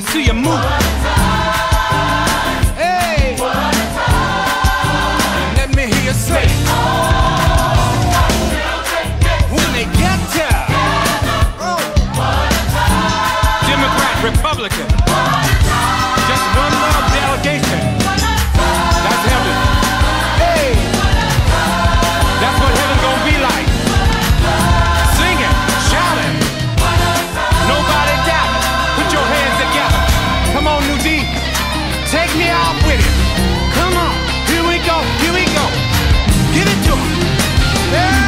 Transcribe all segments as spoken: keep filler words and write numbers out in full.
see you move. Hey, let me hear you say, when they get to oh. Democrat, Republican, just one love delegation. That's heaven. Hey, that's what heaven gonna be like. Singing, shouting, nobody doubt it. Put your hands together. Come on, New D, take me off with it. Come on, here we go, here we go. Give it to 'em. Hey.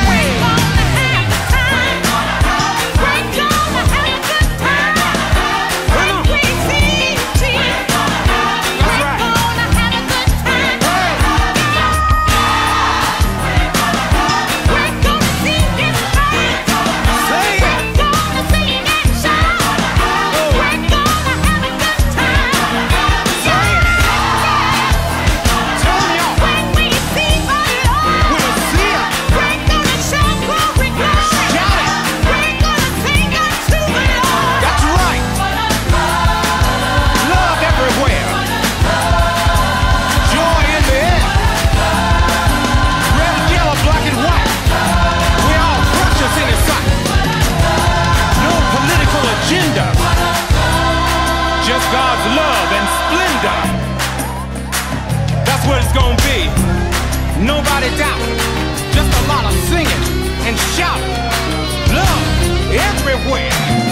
Just God's love and splendor. That's what it's gonna be. Nobody doubt it. Just a lot of singing and shouting. Love everywhere.